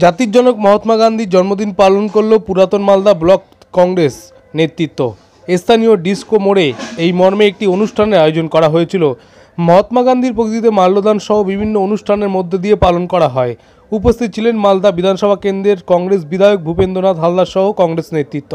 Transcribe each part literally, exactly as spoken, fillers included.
জাতির জনক মহাত্মা গান্ধীর জন্মদিন পালন করল পুরাতন মালদা ব্লক কংগ্রেস নেতৃত্ব। স্থানীয় ডিস্কো মোড়ে এই মর্মে একটি অনুষ্ঠানের আয়োজন করা হয়েছিল। মহাত্মা গান্ধীর প্রকৃতিতে মাল্যদান সহ বিভিন্ন অনুষ্ঠানের মধ্য দিয়ে পালন করা হয়। উপস্থিত ছিলেন মালদা বিধানসভা কেন্দ্রের কংগ্রেস বিধায়ক ভূপেন্দ্রনাথ হালদার সহ কংগ্রেস নেতৃত্ব।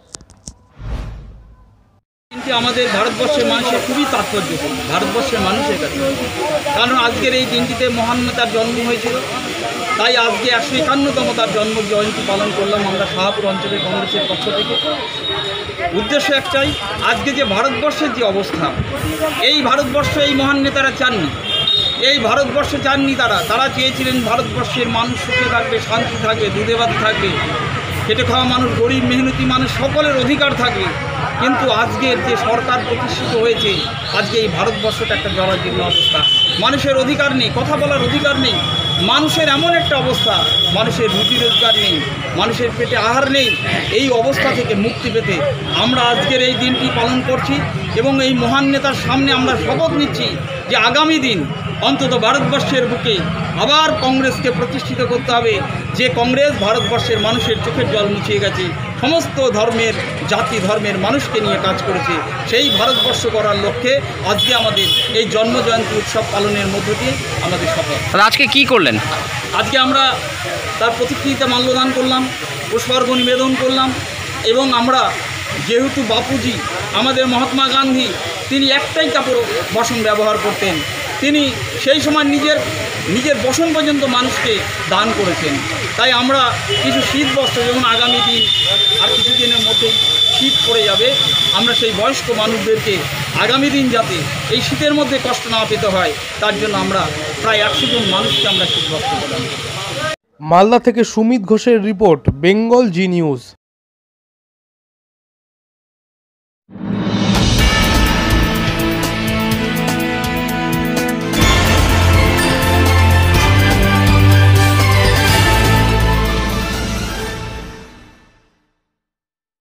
আমাদের ভারতবর্ষের মানুষের খুবই তাৎপর্যপূর্ণ, ভারতবর্ষের মানুষের কাছে, কারণ আজকের এই দিনটিতে মহান নেতার জন্ম হয়েছিল। তাই আজকে একশো একান্নতম তার জন্ম জয়ন্তী পালন করলাম আমরা শাহপুর অঞ্চলের কংগ্রেসের পক্ষ থেকে। উদ্দেশ্য একটাই, আজকে যে ভারতবর্ষের যে অবস্থা, এই ভারতবর্ষে এই মহান নেতারা চাননি, এই ভারতবর্ষে চাননি তারা তারা চেয়েছিলেন ভারতবর্ষের মানুষ সুখে থাকবে, শান্তি থাকবে, দুধে ভাত থাকবে, খেটে খাওয়া মানুষ, গরিব মেহনতি মানুষ সকলের অধিকার থাকবে। কিন্তু আজকের যে সরকার প্রতিষ্ঠিত হয়েছে, আজকে এই ভারতবর্ষটা একটা জরাজীর্ণ অবস্থা, মানুষের অধিকার নেই, কথা বলার অধিকার নেই, মানুষের এমন একটা অবস্থা, মানুষের রুজি রোজগার নেই, মানুষের পেটে আহার নেই। এই অবস্থা থেকে মুক্তি পেতে আমরা আজকের এই দিনটি পালন করছি এবং এই মহান নেতার সামনে আমরা শপথ নিচ্ছি যে আগামী দিন অন্তত ভারতবর্ষের বুকে আবার কংগ্রেসকে প্রতিষ্ঠিত করতে হবে, যে কংগ্রেস ভারতবর্ষের মানুষের চোখের জল মুছিয়ে গেছে, সমস্ত ধর্মের জাতি ধর্মের মানুষকে নিয়ে কাজ করেছে। সেই ভারতবর্ষ করার লক্ষ্যে আজকে আমাদের এই জন্মজয়ন্তী উৎসব পালনের মধ্য দিয়ে আমাদের শপথ। আজকে কি করলেন? আজকে আমরা তার প্রতিকৃতিতে মাল্যদান করলাম, পুষ্পার্ঘ্য নিবেদন করলাম এবং আমরা যেহেতু বাপুজি আমাদের মহাত্মা গান্ধী তিনি একটাই কাপড় বসন ব্যবহার করতেন, তিনি সেই সময় নিজের নিজের বসন পর্যন্ত মানুষকে দান করেছেন। তাই আমরা কিছু শীত বস্ত্র, যেমন আগামী দিন আর কিছুদিনের মধ্যেই শীত পড়ে যাবে, আমরা সেই বয়স্ক মানুষদেরকে আগামী দিন যাতে এই শীতের মধ্যে কষ্ট না পেতে হয় তার জন্য আমরা প্রায় একশো জন মানুষকে আমরা শীত বস্ত্র দিলাম। মালদা থেকে সুমিত ঘোষের রিপোর্ট, বেঙ্গল জি নিউজ।